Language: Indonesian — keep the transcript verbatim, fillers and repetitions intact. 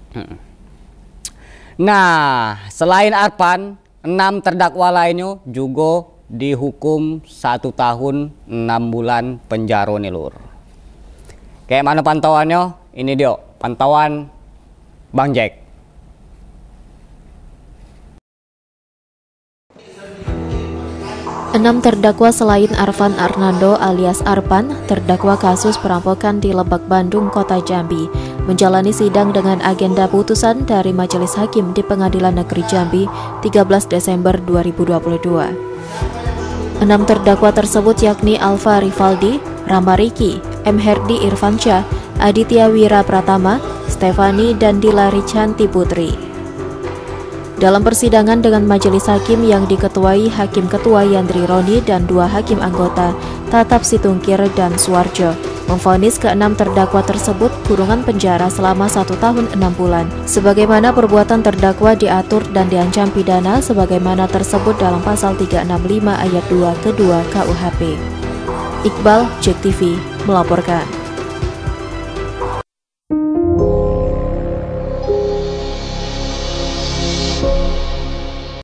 Nah, selain Arfan, enam terdakwa lainnya juga dihukum satu tahun enam bulan penjara nih lur. Kayak mana pantauannya? Ini dia pantauan Bang Jack. Enam terdakwa selain Arfan Arnando alias Arpan, terdakwa kasus perampokan di Lebak, Bandung, Kota Jambi, menjalani sidang dengan agenda putusan dari Majelis Hakim di Pengadilan Negeri Jambi tiga belas Desember dua ribu dua puluh dua. Enam terdakwa tersebut yakni Alfa Rivaldi, Rama Riki, M. Herdi Irfansyah, Aditya Wira Pratama, Stefani, dan Dila Richanti Putri. Dalam persidangan dengan majelis hakim yang diketuai Hakim Ketua Yandri Roni dan dua hakim anggota, Tatap Situngkir dan Suwarjo, memvonis keenam terdakwa tersebut kurungan penjara selama satu tahun enam bulan, sebagaimana perbuatan terdakwa diatur dan diancam pidana sebagaimana tersebut dalam pasal tiga enam lima ayat dua kedua K U H P. Iqbal, Jack T V, melaporkan.